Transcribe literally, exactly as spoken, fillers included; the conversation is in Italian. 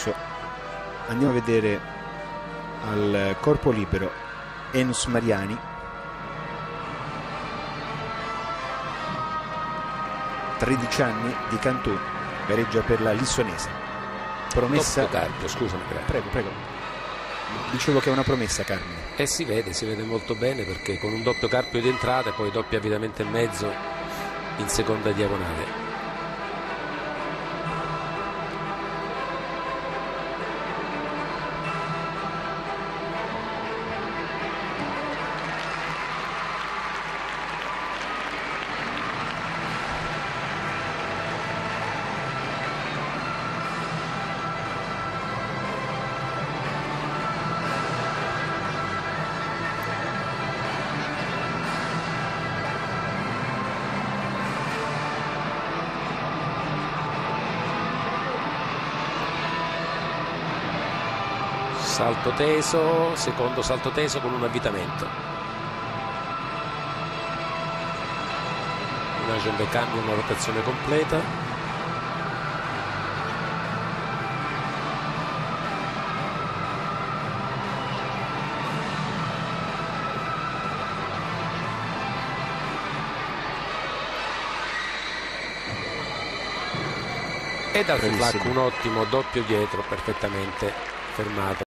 adesso andiamo a vedere al corpo libero Enos Mariani, tredici anni, di Cantù, gareggia per la Lissonese. Promessa. Doppio Carpio, scusami. Prego, prego. Dicevo che è una promessa, Carmine. E si vede, si vede molto bene, perché con un doppio Carpio di entrata e poi doppio avvitamento e mezzo in seconda diagonale. Salto teso, secondo salto teso con un avvitamento. Una jambe cambio, una rotazione completa. E dal flac un ottimo doppio dietro, perfettamente fermato.